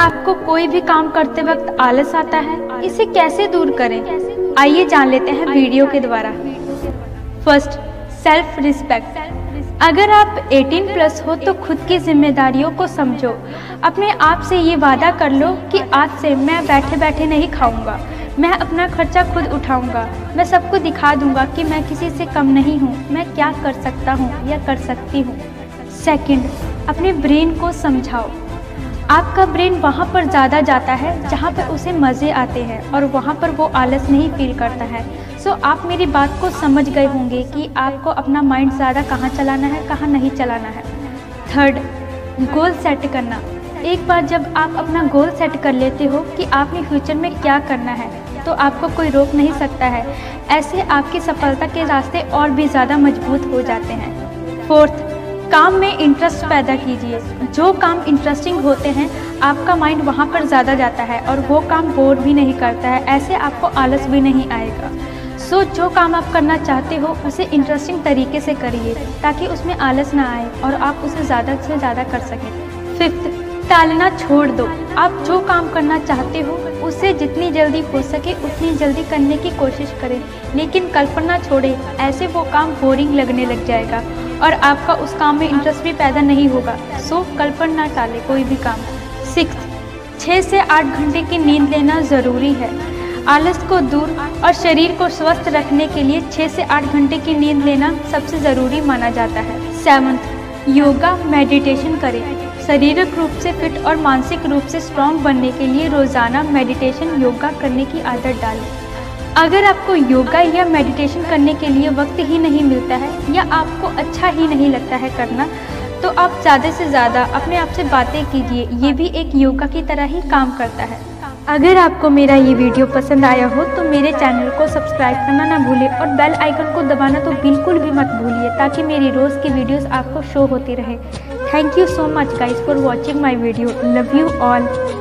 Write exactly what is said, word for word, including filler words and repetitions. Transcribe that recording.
आपको कोई भी काम करते वक्त आलस आता है, इसे कैसे दूर करें? आइए जान लेते हैं वीडियो के द्वारा। First, self respect. अगर आप अठारह प्लस हो तो खुद की जिम्मेदारियों को समझो। अपने आप से ये वादा कर लो कि आज से मैं बैठे बैठे नहीं खाऊंगा, मैं अपना खर्चा खुद उठाऊंगा, मैं सबको दिखा दूंगा कि मैं किसी से कम नहीं हूँ, मैं क्या कर सकता हूँ या कर सकती हूँ। सेकंड, अपने ब्रेन को समझाओ। आपका ब्रेन वहाँ पर ज़्यादा जाता है जहाँ पर उसे मज़े आते हैं और वहाँ पर वो आलस नहीं फील करता है। सो आप मेरी बात को समझ गए होंगे कि आपको अपना माइंड ज़्यादा कहाँ चलाना है, कहाँ नहीं चलाना है। थर्ड, गोल सेट करना। एक बार जब आप अपना गोल सेट कर लेते हो कि आपने फ्यूचर में क्या करना है, तो आपको कोई रोक नहीं सकता है। ऐसे आपकी सफलता के रास्ते और भी ज़्यादा मजबूत हो जाते हैं। फोर्थ, काम में इंटरेस्ट पैदा कीजिए। जो काम इंटरेस्टिंग होते हैं आपका माइंड वहाँ पर ज़्यादा जाता है और वो काम बोर भी नहीं करता है, ऐसे आपको आलस भी नहीं आएगा। सो so, जो काम आप करना चाहते हो उसे इंटरेस्टिंग तरीके से करिए ताकि उसमें आलस ना आए और आप उसे ज़्यादा से ज़्यादा कर सकें। फिफ्थ, टालना छोड़ दो। आप जो काम करना चाहते हो उसे जितनी जल्दी हो सके उतनी जल्दी करने की कोशिश करें, लेकिन कल्पना छोड़ें, ऐसे वो काम बोरिंग लगने लग जाएगा और आपका उस काम में इंटरेस्ट भी पैदा नहीं होगा। सो कल्पना ना टालें कोई भी काम। सिक्स, छः से आठ घंटे की नींद लेना ज़रूरी है। आलस को दूर और शरीर को स्वस्थ रखने के लिए छः से आठ घंटे की नींद लेना सबसे ज़रूरी माना जाता है। सेवन्थ, योगा मेडिटेशन करें। शारीरिक रूप से फिट और मानसिक रूप से स्ट्रॉन्ग बनने के लिए रोज़ाना मेडिटेशन योगा करने की आदत डालें। अगर आपको योगा या मेडिटेशन करने के लिए वक्त ही नहीं मिलता है या आपको अच्छा ही नहीं लगता है करना, तो आप ज़्यादा से ज़्यादा अपने आप से बातें कीजिए, ये भी एक योगा की तरह ही काम करता है। अगर आपको मेरा ये वीडियो पसंद आया हो तो मेरे चैनल को सब्सक्राइब करना ना भूलें और बेल आइकन को दबाना तो बिल्कुल भी मत भूलिए ताकि मेरी रोज़ की वीडियोस आपको शो होती रहे। Thank you so much guys for watching my video. Love you all.